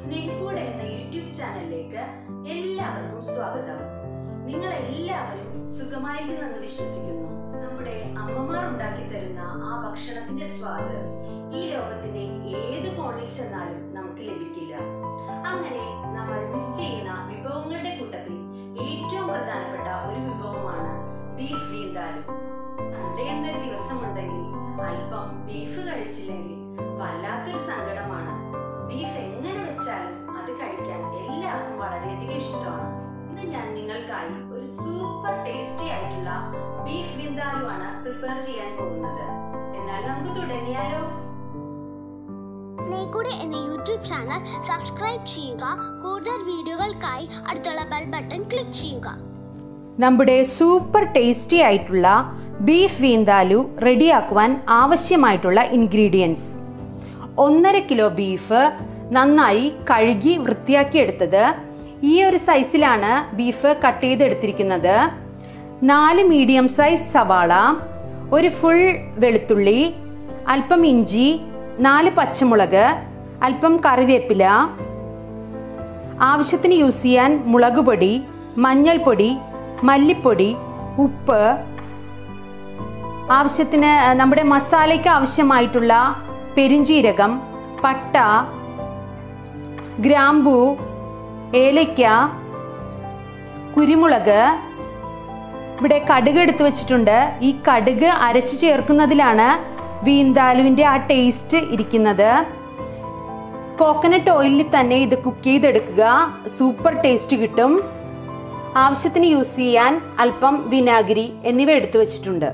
സ്നേഹക്കൂട് എന്ന യൂട്യൂബ് ചാനലിലേക്ക് എല്ലാവർക്കും സ്വാഗതം. നിങ്ങൾ എല്ലാവരും സുഖമായിരിക്കുമെന്ന് വിശ്വസിക്കുന്നു. നമ്മുടെ അമ്മമാർ ഉണ്ടാക്കി തരുന്ന ആ ഭക്ഷണത്തിന്റെ സ്വാദ് ഈ ലോകത്തിന്റെ ഏത് കോണിൽ ചെന്നാലും നമുക്ക് ലഭിക്കില്ല. അങ്ങനെ നമ്മൾ മിസ് ചെയ്യുന്ന വിഭവങ്ങളുടെ കൂട്ടത്തിൽ ഏറ്റവും പ്രധാനപ്പെട്ട ഒരു വിഭവമാണ് ബീഫ് വീന്താലു. സൺഡേ എന്നൊരു ദിവസം ഉണ്ടെങ്കിൽ അല്പം ബീഫ് കഴിച്ചില്ലെങ്കിൽ വല്ലാത്തൊരു സങ്കടമാണ്. ബീഫ് എങ്ങനെ വെച്ചാലും അത് കഴിക്കാൻ എല്ലാവർക്കും വളരെയധികം ഇഷ്ടമാണ്. ഇന്ന് ഞാൻ നിങ്ങൾക്കായി ഒരു സൂപ്പർ ടേസ്റ്റി ആയിട്ടുള്ള ബീഫ് വിന്താലു ആണ് പ്രിപ്പയർ ചെയ്യാൻ പോകുന്നത്. എന്നാൽ നമുക്ക് തുടങ്ങിയാലോ? സ്നേഹക്കൂട് എന്ന യൂട്യൂബ് ചാനൽ സബ്സ്ക്രൈബ് ചെയ്യുക. കൂടുതൽ വീഡിയോകൾക്കായി അടുത്തുള്ള ബെൽ ബട്ടൺ ക്ലിക്ക് ചെയ്യുക. നമ്മുടെ സൂപ്പർ ടേസ്റ്റി ആയിട്ടുള്ള ബീഫ് വീന്താലു റെഡിയാക്കുവാൻ ആവശ്യമായിട്ടുള്ള ഇൻഗ്രീഡിയൻസ്: 1.5 കിലോ ബീഫ് നന്നായി കഴുകി വൃത്തിയാക്കിയെടുത്തത്. ഈ ഒരു സൈസിലാണ് ബീഫ് കട്ട് ചെയ്തെടുത്തിരിക്കുന്നത്. 4 മീഡിയം സൈസ് സവാള, ഒരു ഫുൾ വെളുത്തുള്ളി, അല്പം ഇഞ്ചി, 4 പച്ചമുളക്, അല്പം കറിവേപ്പില, ആവശ്യത്തിന് യൂസ് ചെയ്യാൻ മുളക് പൊടി, മഞ്ഞൾപ്പൊടി, മല്ലിപ്പൊടി, ഉപ്പ്, ആവശ്യത്തിന് നമ്മുടെ മസാലയ്ക്ക് ആവശ്യമായിട്ടുള്ള പെരിഞ്ജീരകം, പട്ട, ഗ്രാമ്പൂ, ഏലയ്ക്ക, കുരുമുളക്. ഇവിടെ കടുക് എടുത്തു വെച്ചിട്ടുണ്ട്. ഈ കടുക് അരച്ചു ചേർക്കുന്നതിലാണ് വീന്താലുവിൻ്റെ ആ ടേസ്റ്റ് ഇരിക്കുന്നത്. കോക്കനട്ട് ഓയിലിൽ തന്നെ ഇത് കുക്ക് ചെയ്തെടുക്കുക, സൂപ്പർ ടേസ്റ്റ് കിട്ടും. ആവശ്യത്തിന് യൂസ് ചെയ്യാൻ അല്പം വിനാഗിരി എന്നിവ എടുത്തു വെച്ചിട്ടുണ്ട്.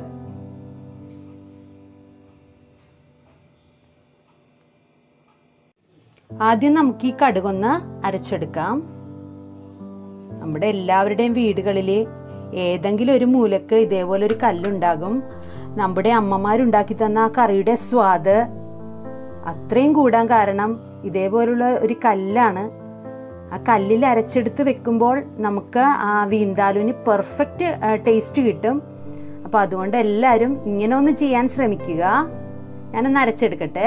ആദ്യം നമുക്ക് ഈ കടുകൊന്ന് അരച്ചെടുക്കാം. നമ്മുടെ എല്ലാവരുടെയും വീടുകളിൽ ഏതെങ്കിലും ഒരു മൂലക്ക് ഇതേപോലെ ഒരു കല്ലുണ്ടാകും. നമ്മുടെ അമ്മമാരുണ്ടാക്കി തന്ന ആ കറിയുടെ സ്വാദ് അത്രയും കൂടാൻ കാരണം ഇതേപോലുള്ള ഒരു കല്ലാണ്. ആ കല്ലിൽ അരച്ചെടുത്ത് വെക്കുമ്പോൾ നമുക്ക് ആ വീന്താലുവിന് പെർഫെക്റ്റ് ടേസ്റ്റ് കിട്ടും. അപ്പോൾ അതുകൊണ്ട് എല്ലാവരും ഇങ്ങനെ ഒന്ന് ചെയ്യാൻ ശ്രമിക്കുക. ഞാനൊന്ന് അരച്ചെടുക്കട്ടെ.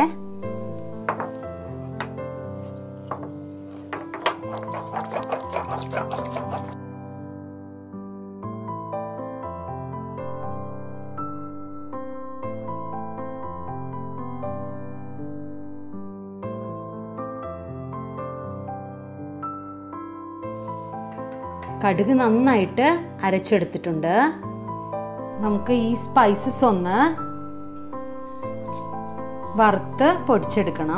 കടുക് നന്നായിട്ട് അരച്ചെടുത്തിട്ടുണ്ട്. നമുക്ക് ഈ സ്പൈസസ് ഒന്ന് വറുത്ത് പൊടിച്ചെടുക്കണം.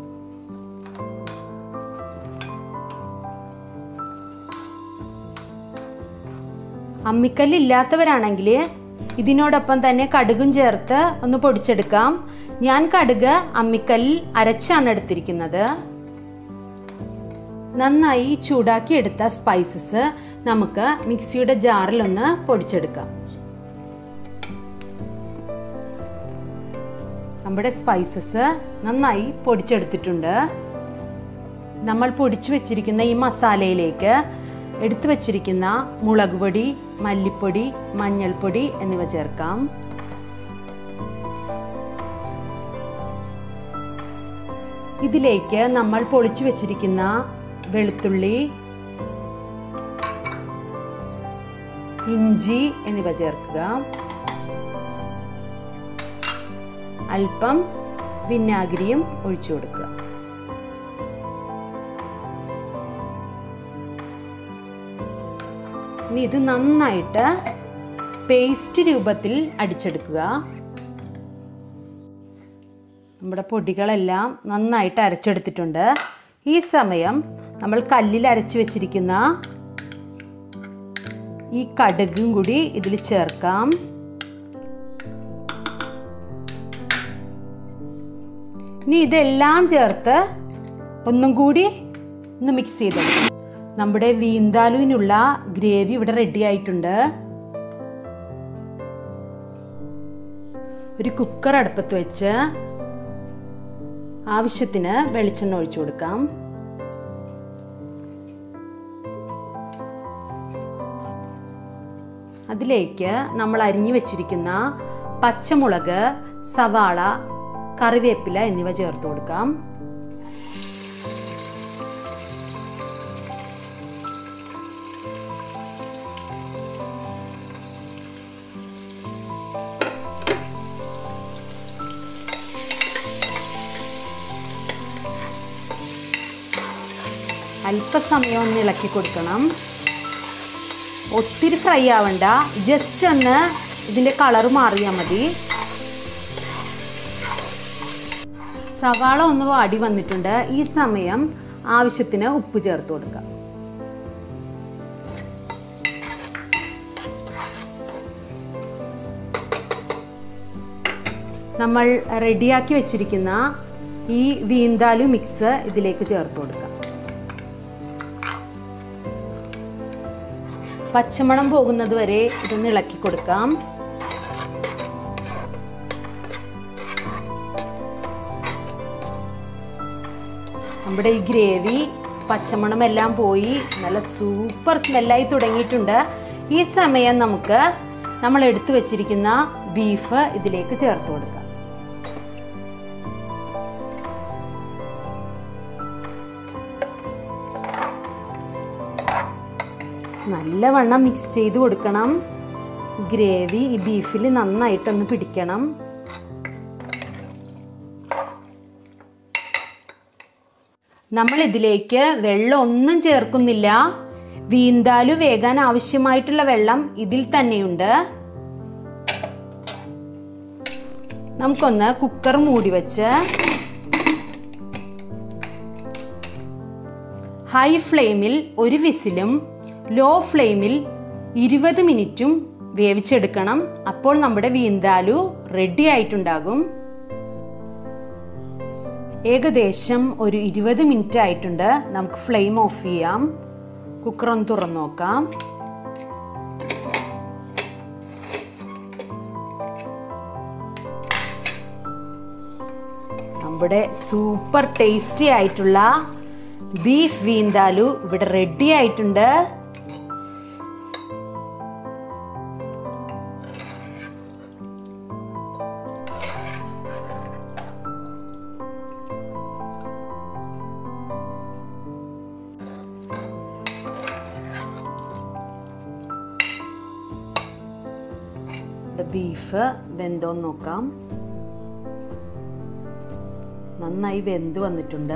അമ്മിക്കല്ലില്ലാത്തവരാണെങ്കിൽ ഇതിനോടൊപ്പം തന്നെ കടുകും ചേർത്ത് ഒന്ന് പൊടിച്ചെടുക്കാം. ഞാൻ കടുക് അമ്മിക്കല്ലിൽ അരച്ചാണ് എടുത്തിരിക്കുന്നത്. നന്നായി ചൂടാക്കി എടുത്ത സ്പൈസസ് നമുക്ക് മിക്സിയുടെ ജാറിലൊന്ന് പൊടിച്ചെടുക്കാം. നമ്മുടെ സ്പൈസസ് നന്നായി പൊടിച്ചെടുത്തിട്ടുണ്ട്. നമ്മൾ പൊടിച്ചു വെച്ചിരിക്കുന്ന ഈ മസാലയിലേക്ക് എടുത്തു വെച്ചിരിക്കുന്ന മുളക് പൊടി, മല്ലിപ്പൊടി, മഞ്ഞൾപ്പൊടി എന്നിവ ചേർക്കാം. ഇതിലേക്ക് നമ്മൾ പൊളിച്ചു വെച്ചിരിക്കുന്ന വെളുത്തുള്ളി, ഇഞ്ചി എന്നിവ ചേർക്കുക. അല്പം വിനാഗിരിയും ഒഴിച്ചു കൊടുക്കുക. ഇനി ഇത് നന്നായിട്ട് പേസ്റ്റ് രൂപത്തിൽ അടിച്ചെടുക്കുക. നമ്മുടെ പൊടികളെല്ലാം നന്നായിട്ട് അരച്ചെടുത്തിട്ടുണ്ട്. ഈ സമയം നമ്മൾ കല്ലിൽ അരച്ചു വെച്ചിരിക്കുന്ന ഈ കടുകും കൂടി ഇതിൽ ചേർക്കാം. ഇനി ഇതെല്ലാം ചേർത്ത് ഒന്നും കൂടി ഒന്ന് മിക്സ് ചെയ്തെടുക്കാം. നമ്മുടെ വീന്താലുവിനുള്ള ഗ്രേവി ഇവിടെ റെഡി ആയിട്ടുണ്ട്. ഒരു കുക്കർ അടുപ്പത്ത് വെച്ച് ആവശ്യത്തിന് വെളിച്ചെണ്ണ ഒഴിച്ചു കൊടുക്കാം. അതിലേക്ക് നമ്മൾ അരിഞ്ഞു വെച്ചിരിക്കുന്ന പച്ചമുളക്, സവാള, കറിവേപ്പില എന്നിവ ചേർത്ത് കൊടുക്കാം. അല്പസമയം ഒന്ന് ഇളക്കി കൊടുക്കണം. ഒത്തിരി ഫ്രൈ ആവണ്ട, ജസ്റ്റ് ഒന്ന് ഇതിൻ്റെ കളർ മാറിയാൽ മതി. സവാള ഒന്ന് വാടി വന്നിട്ടുണ്ട്. ഈ സമയം ആവശ്യത്തിന് ഉപ്പ് ചേർത്ത് കൊടുക്കാം. നമ്മൾ റെഡിയാക്കി വെച്ചിരിക്കുന്ന ഈ വീന്താലു മിക്സ് ഇതിലേക്ക് ചേർത്ത് കൊടുക്കാം. പച്ചമണം പോകുന്നത് വരെ ഇതൊന്ന് ഇളക്കി കൊടുക്കാം. നമ്മുടെ ഈ ഗ്രേവി പച്ചമണമെല്ലാം പോയി നല്ല സൂപ്പർ സ്മെല്ലായി തുടങ്ങിയിട്ടുണ്ട്. ഈ സമയം നമ്മൾ എടുത്തു വെച്ചിരിക്കുന്ന ബീഫ് ഇതിലേക്ക് ചേർത്ത് കൊടുക്കാം. നല്ലവണ്ണം മിക്സ് ചെയ്ത് കൊടുക്കണം. ഗ്രേവി ഈ ബീഫിൽ നന്നായിട്ടൊന്ന് പിടിക്കണം. നമ്മൾ ഇതിലേക്ക് വെള്ളം ഒന്നും ചേർക്കുന്നില്ല. വീന്താലു വേകാൻ ആവശ്യമായിട്ടുള്ള വെള്ളം ഇതിൽ തന്നെയുണ്ട്. നമുക്കൊന്ന് കുക്കർ മൂടി വെച്ച് ഹൈ ഫ്ലെയിമിൽ 1 വിസിലും ലോ ഫ്ലെയിമിൽ 20 മിനിറ്റും വേവിച്ചെടുക്കണം. അപ്പോൾ നമ്മുടെ വീന്താലു റെഡി ആയിട്ടുണ്ടാകും. ഏകദേശം ഒരു 20 മിനിറ്റ് ആയിട്ടുണ്ട്. നമുക്ക് ഫ്ലെയിം ഓഫ് ചെയ്യാം. കുക്കർ ഒന്ന് തുറന്നു നോക്കാം. നമ്മുടെ സൂപ്പർ ടേസ്റ്റി ആയിട്ടുള്ള ബീഫ് വീന്താലു ഇവിടെ റെഡി ആയിട്ടുണ്ട്. ബീഫ് വെന്തോന്ന് നോക്കാം. നന്നായി വെന്ത് വന്നിട്ടുണ്ട്.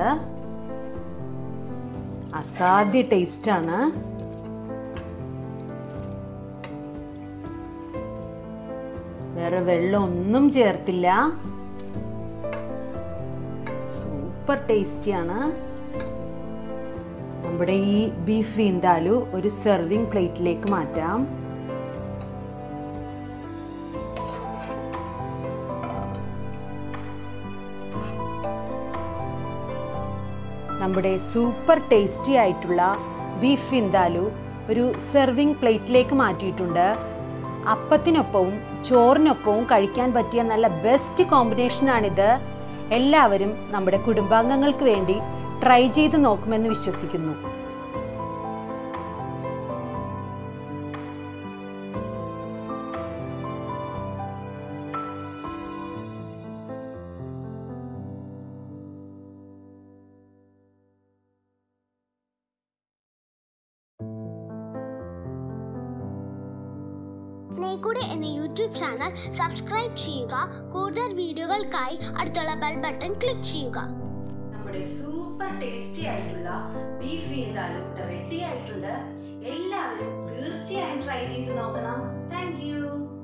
അസാധ്യ ടേസ്റ്റാണ്. വേറെ വെള്ളം ഒന്നും ചേർത്തില്ല. സൂപ്പർ ടേസ്റ്റിയാണ്. നമ്മുടെ ഈ ബീഫ് വീന്താലു ഒരു സെർവിങ് പ്ലേറ്റിലേക്ക് മാറ്റാം. നമ്മുടെ സൂപ്പർ ടേസ്റ്റി ആയിട്ടുള്ള ബീഫ് വിന്താലു ഒരു സെർവിങ് പ്ലേറ്റിലേക്ക് മാറ്റിയിട്ടുണ്ട്. അപ്പത്തിനൊപ്പവും ചോറിനൊപ്പവും കഴിക്കാൻ പറ്റിയ നല്ല ബെസ്റ്റ് കോമ്പിനേഷനാണിത്. എല്ലാവരും നമ്മുടെ കുടുംബാംഗങ്ങൾക്ക് വേണ്ടി ട്രൈ ചെയ്ത് നോക്കുമെന്ന് വിശ്വസിക്കുന്നു. സ്നേഹയുടെ എന്ന യൂട്യൂബ് ചാനൽ സബ്സ്ക്രൈബ് ചെയ്യുക. കൂടുതൽ വീഡിയോകൾക്കായി അടുത്തുള്ള ബെൽ ബട്ടൺ ക്ലിക്ക് ചെയ്യുക. നമ്മുടെ സൂപ്പർ ടേസ്റ്റി ആയിട്ടുള്ള ബീഫ് വീന്താലു റെഡി ആയിട്ടുണ്ട്. എല്ലാവരും തീർച്ചയായും ട്രൈ ചെയ്ത് നോക്കണം. Thank U.